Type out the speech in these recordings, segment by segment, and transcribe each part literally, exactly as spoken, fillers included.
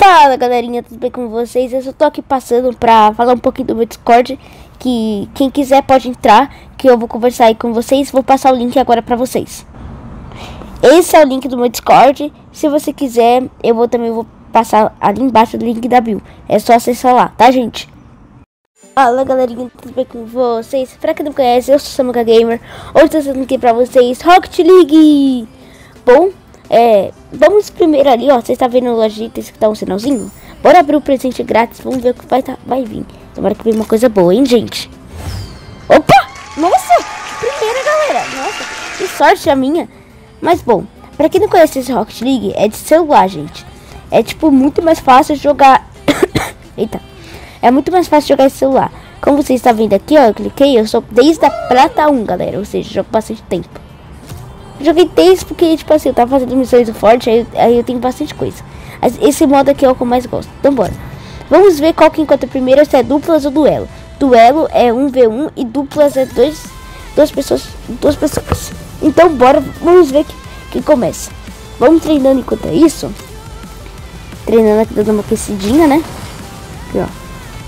Fala galerinha, tudo bem com vocês? Eu só tô aqui passando pra falar um pouquinho do meu Discord, que quem quiser pode entrar, que eu vou conversar aí com vocês. Vou passar o link agora pra vocês. Esse é o link do meu Discord. Se você quiser, eu vou também vou passar ali embaixo o link da bio. É só acessar lá, tá gente? Fala galerinha, tudo bem com vocês? Pra quem não conhece, eu sou o Samuka Gamer. Hoje tô trazendo aqui pra vocês Rocket League. Bom, é, vamos primeiro ali, ó. Vocês estão vendo o loja de itens que tá um sinalzinho? Bora abrir o presente grátis, vamos ver o que vai, tá, vai vir. Tomara que venha uma coisa boa, hein, gente? Opa! Nossa! Primeira, galera! Nossa, que sorte a minha! Mas, bom, pra quem não conhece esse Rocket League, é de celular, gente. É, tipo, muito mais fácil jogar... Eita! É muito mais fácil jogar esse celular. Como vocês estão vendo aqui, ó, eu cliquei, eu sou desde a Prata um, galera. Ou seja, jogo bastante tempo. Joguei desde porque, tipo assim, eu tava fazendo missões do Forte, aí, aí eu tenho bastante coisa. Mas esse modo aqui é o que eu mais gosto. Então bora. Vamos ver qual que encontra primeiro, se é duplas ou duelo. Duelo é um v um e duplas é dois, duas pessoas, duas pessoas. Então bora, vamos ver que, que começa. Vamos treinando enquanto é isso. Treinando aqui, dando uma aquecidinha, né? Aqui, ó.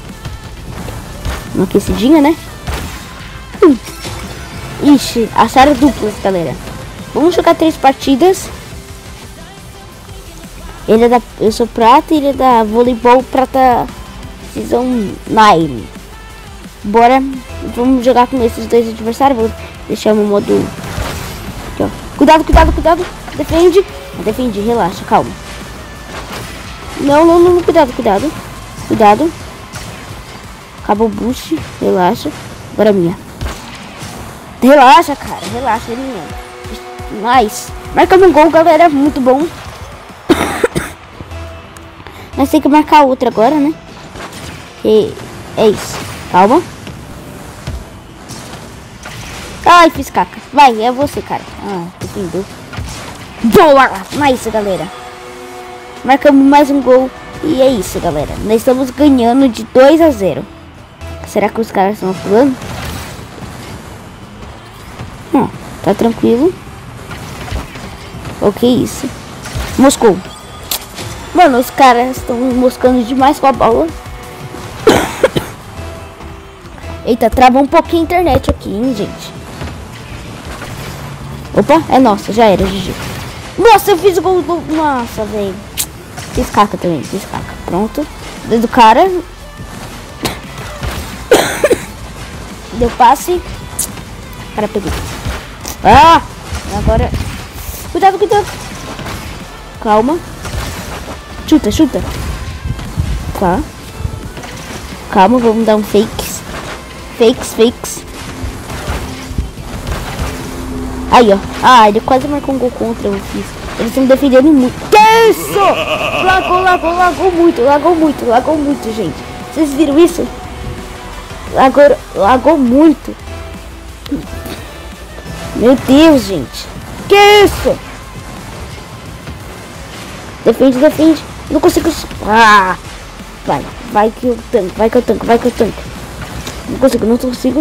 Uma aquecidinha, né? Hum. Ixi, acharam duplas, galera. Vamos jogar três partidas. Ele é da... Eu sou prata e ele é da voleibol prata season nove. Bora. Vamos jogar com esses dois adversários. Vou deixar o meu modo... Aqui, ó. Cuidado, cuidado, cuidado. Defende. Defende, relaxa, calma. Não, não, não, cuidado, cuidado. Cuidado. Acabou o boost. Relaxa. Agora é minha. Relaxa, cara. Relaxa, menino. Nice. Marcamos um gol, galera. Muito bom. Nós temos que marcar outra agora, né? E é isso. Calma. Ai, fiz caca. Vai, é você, cara. Ah, defendeu. Boa! Nice, galera. Marcamos mais um gol. E é isso, galera. Nós estamos ganhando de dois a zero. Será que os caras estão pulando? Hum, tá tranquilo. O que é isso? Moscou. Mano, os caras estão moscando demais com a bola. Eita, travou um pouquinho a internet aqui, hein, gente. Opa, é nossa, já era, G G. Nossa, eu fiz o gol do... Nossa, velho. Fiz caca também, fiz caca. Pronto. Dedo do cara. Deu passe. O cara pegou. Ah! Agora... Cuidado, cuidado. Calma. Chuta, chuta. Tá. Calma, vamos dar um fakes. Fakes, fakes. Aí, ó. Ah, ele quase marcou um gol contra, eu fiz. Eles estão defendendo muito. Que isso? Lagou, lagou, lagou muito, lagou muito, lagou muito, gente. Vocês viram isso? Lagou, lagou muito. Meu Deus, gente. Que isso? Defende, defende. Não consigo. Ah! Vai, vai que eu tanco, vai que eu tanco, vai que eu tanco. Não consigo, não consigo.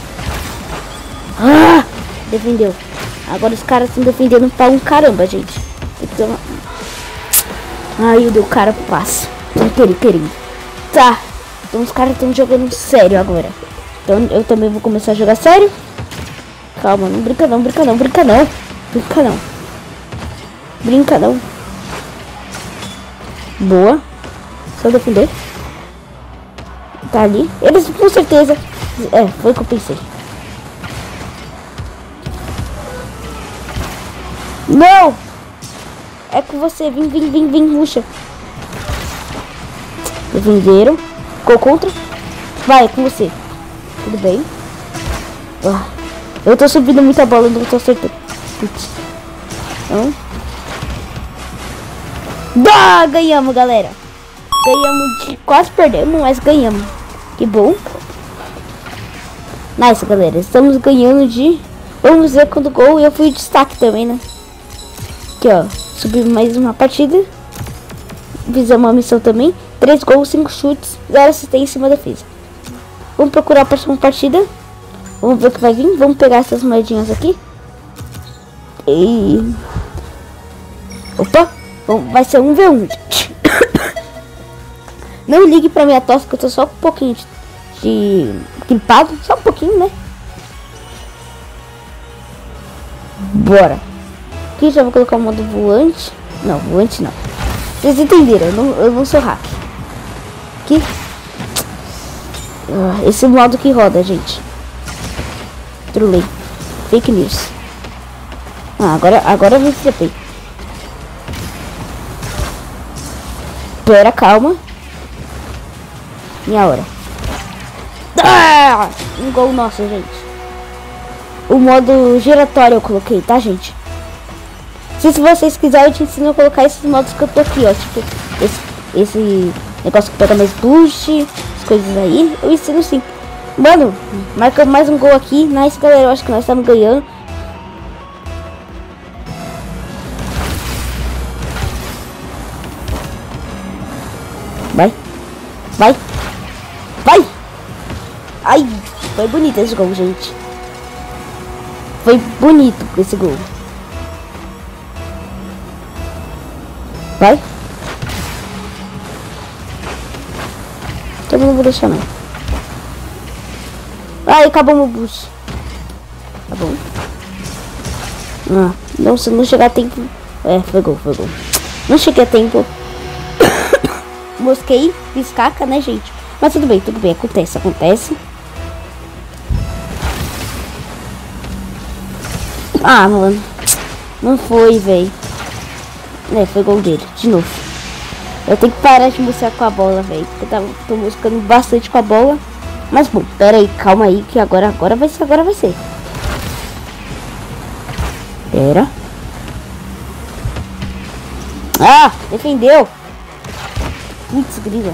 Ah! Defendeu. Agora os caras estão defendendo pra um caramba, gente. Então... Ai, eu dei o cara pro passe. Tô querendo, querendo. Tá. Então os caras estão jogando sério agora. Então eu também vou começar a jogar sério. Calma, não brinca não, brinca não, brinca não. Brinca não. Brinca não. Boa. Só defender. Tá ali. Eles com certeza... É, foi o que eu pensei. Não! É com você. Vim, vim, vim, vim, puxa. Defenderam. Ficou contra. Vai, é com você. Tudo bem. Ah, eu tô subindo muita bola, não tô acertando. Putz. Então... Ah, ganhamos, galera. Ganhamos de... Quase perdemos, mas ganhamos. Que bom. Nice, galera. Estamos ganhando de... Vamos ver quando gol. E eu fui destaque também, né? Aqui, ó. Subimos mais uma partida. Fizemos uma missão também. três gols, cinco chutes, zero assistência e uma defesa. Vamos procurar a próxima partida. Vamos ver o que vai vir. Vamos pegar essas moedinhas aqui. E... Opa. Bom, vai ser um v um. Não ligue pra minha tosse, que eu tô só um pouquinho de, de gripado. Só um pouquinho, né? Bora. Aqui já vou colocar o modo voante. Não, voante não. Vocês entenderam, eu não, eu não sou hack. Aqui. Uh, esse modo que roda, gente. Trolei. Fake news. Ah, agora, agora eu vou trepei. Pera, calma. Minha hora. Ah! Um gol nosso, gente. O modo giratório eu coloquei, tá, gente? Se, se vocês quiserem, eu te ensino a colocar esses modos que eu tô aqui, ó. Tipo, esse, esse negócio que pega mais boost, as coisas aí. Eu ensino sim. Mano, marca mais um gol aqui. Nice, galera. Eu acho que nós estamos ganhando. Vai. Vai. Vai. Ai, foi bonito esse gol, gente. Foi bonito esse gol. Vai. Eu não vou deixar não. Ai, acabou meu boost. Tá bom. Ah, não, se não chegar a tempo. É, foi gol, foi gol. Não cheguei a tempo. Mosquei, fiz caca, né, gente? Mas tudo bem, tudo bem. Acontece, acontece. Ah, mano. Não foi, velho. É, foi gol dele, de novo. Eu tenho que parar de mostrar com a bola, velho. Porque eu tava, tô moscando bastante com a bola. Mas bom, pera aí, calma aí, que agora, agora vai ser, agora vai ser. Pera. Ah, defendeu. Putz, grila.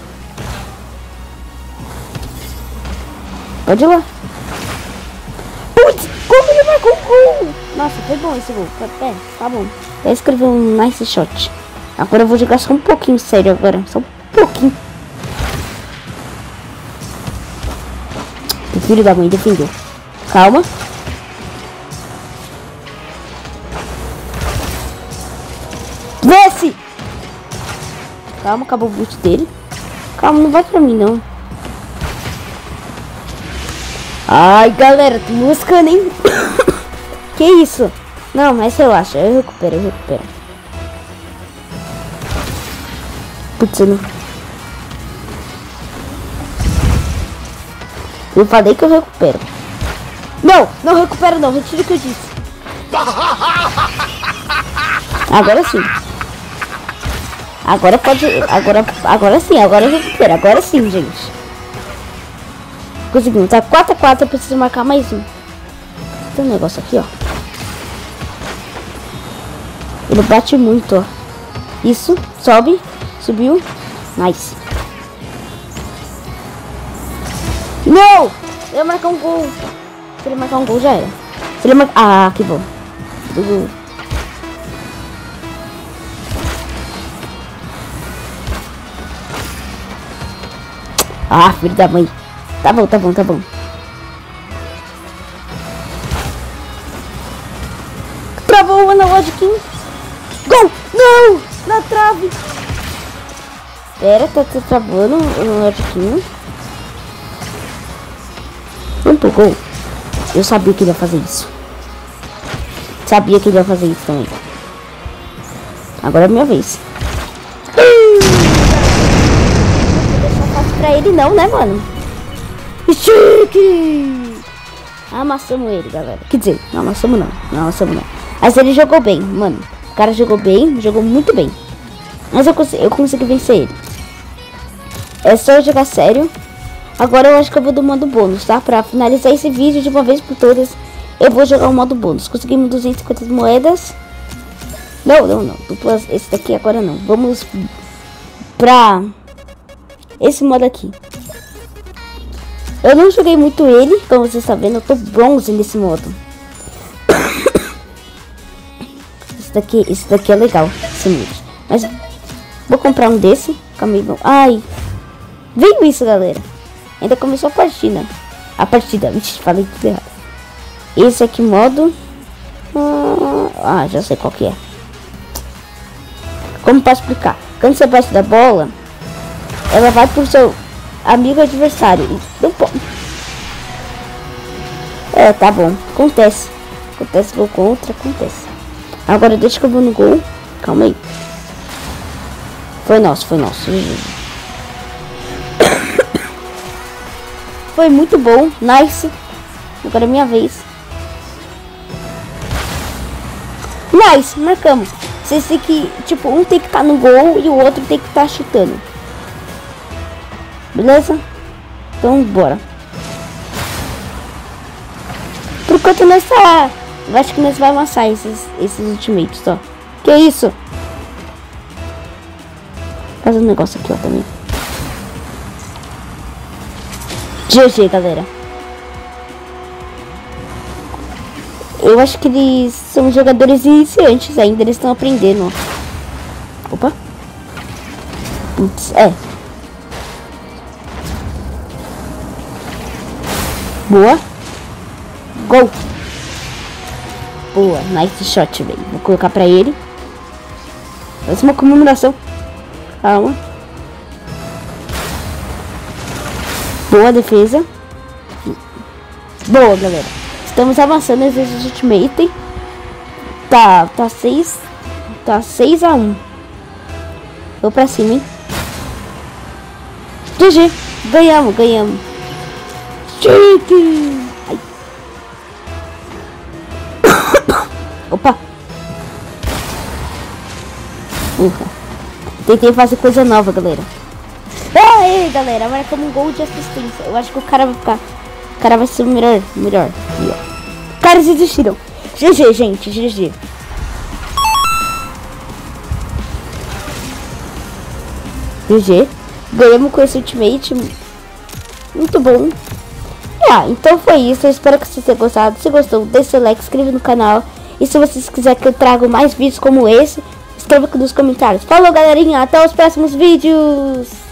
Pode ir lá. Putz, como ele marcou um gol? Nossa, foi bom esse gol. É, tá bom. Até escreveu um nice shot. Agora eu vou jogar só um pouquinho sério agora. Só um pouquinho. O filho da mãe defendeu. Calma. Desce! Calma, acabou o boot dele. Calma, não vai pra mim, não. Ai, galera, tô moscando, hein? Que isso? Não, mas relaxa, eu recupero, eu recupero. Putz, eu não... Eu falei que eu recupero. Não, não recupero não, retiro o que eu disse. Agora sim. Agora pode... Agora, agora sim, agora eu recupero. Agora sim, gente. Conseguimos, tá quatro a quatro, eu preciso marcar mais um. Tem um negócio aqui, ó. Ele bate muito, ó. Isso, sobe, subiu. Nice. Não! Eu ia marcar um gol. Se ele marcar um gol, já era. Se ele marcar... Ah, que bom. Do gol. Ah, filho da mãe. Tá bom, tá bom, tá bom. Travou o analógico. Gol! Não! Na trave! Pera, tá, tá travando o analógico. Quanto gol? Eu sabia que ele ia fazer isso. Sabia que ele ia fazer isso também. Agora é minha vez. Não vou deixar fácil pra ele não, né, mano? Chique! Amassamos ele, galera. Quer dizer, não amassamos não. Não amassamos não. Mas ele jogou bem, mano. O cara jogou bem, jogou muito bem. Mas eu consegui, eu consegui vencer ele. É só jogar sério. Agora eu acho que eu vou do modo bônus, tá? Pra finalizar esse vídeo de uma vez por todas, eu vou jogar o modo bônus. Conseguimos duzentas e cinquenta moedas. Não, não, não. Duplas, esse daqui agora não. Vamos pra esse modo aqui. Eu não joguei muito ele, como vocês estão vendo, eu tô bronze nesse modo. Esse daqui, esse daqui é legal, esse modo. Mas vou comprar um desse. Calma aí, vamos. Ai, veio isso, galera. Ainda começou a partida. A partida, vixe, falei tudo errado. Esse aqui, modo... Ah, já sei qual que é. Como posso explicar? Quando você bate da bola, ela vai pro seu amigo adversário. E não pode. É, tá bom. Acontece. Acontece gol contra, acontece. Agora deixa que eu vou no gol. Calma aí. Foi nosso, foi nosso. Foi muito bom. Nice. Agora é minha vez. Nice, marcamos. Vocês têm que, tipo, um tem que estar no gol e o outro tem que estar chutando. Beleza? Então, bora. Por enquanto nós tá... Eu acho que nós vai amassar esses, esses ultimates, ó. Que isso? Faz um negócio aqui, ó, também. G G, galera. Eu acho que eles são jogadores iniciantes ainda, eles estão aprendendo. Opa. Putz, é. Boa. Gol. Boa, nice shot, velho. Vou colocar pra ele. Faz uma comemoração. Calma. Boa defesa. Boa, galera. Estamos avançando esse ultimate. Tá, tá seis. Tá seis a um. Vou pra cima, hein? G G. Ganhamos, ganhamos. Chique. Ai. Opa. Uhum. Tentei fazer coisa nova, galera. Aê, galera. Marcamos um gol de assistência. Eu acho que o cara vai ficar... O cara vai ser o melhor. Melhor. Aí, ó. Os caras desistiram. G G, gente. G G. G G. Ganhamos com esse ultimate. Muito bom. Ah, então foi isso. Eu espero que vocês tenham gostado. Se gostou, deixa seu like, inscreva no canal. E se vocês quiserem que eu traga mais vídeos como esse, escreva aqui nos comentários. Falou, galerinha. Até os próximos vídeos.